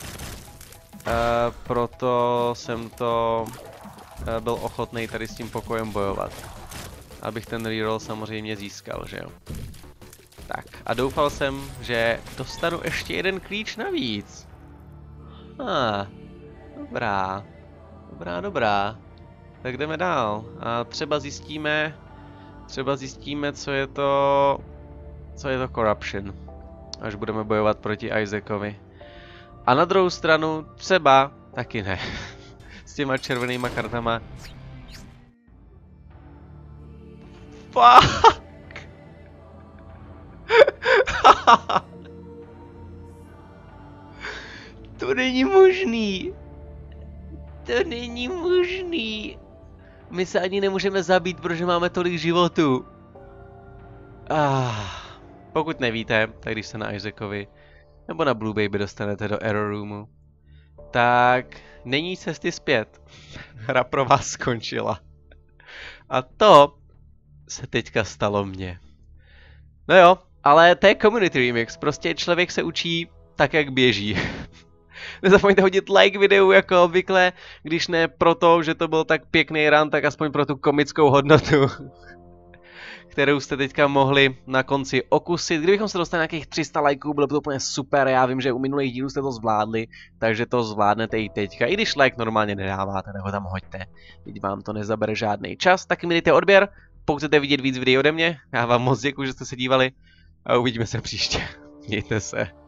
uh, proto jsem to uh, byl ochotný tady s tím pokojem bojovat. Abych ten reroll samozřejmě získal, že jo. Tak a doufal jsem, že dostanu ještě jeden klíč navíc. Ah, dobrá, dobrá, dobrá. Tak jdeme dál a třeba zjistíme, třeba zjistíme, co je to, co je to Corruption, až budeme bojovat proti Isaacovi. A na druhou stranu třeba taky ne. S těma červenýma kartama. Fuck! To není možný. To není možný. My se ani nemůžeme zabít, protože máme tolik životů. Ah, pokud nevíte, tak když se na Isaacovi nebo na Blue Baby dostanete do Error Roomu, tak není cesty zpět. Hra pro vás skončila. A to se teďka stalo mně. No jo, ale to je Community Remix. Prostě člověk se učí tak, jak běží. Nezapomeňte hodit like videu jako obvykle, když ne proto, že to byl tak pěkný run, tak aspoň pro tu komickou hodnotu, kterou jste teďka mohli na konci okusit. Kdybychom se dostali nějakých tři sta lajků, bylo by to úplně super, já vím, že u minulých dílů jste to zvládli, takže to zvládnete i teďka. I když like normálně nedáváte, tak ho tam hoďte, teď vám to nezabere žádný čas, taky mi dejte odběr, pokud chcete vidět víc videí ode mě, já vám moc děkuji, že jste se dívali a uvidíme se příště. Mějte se.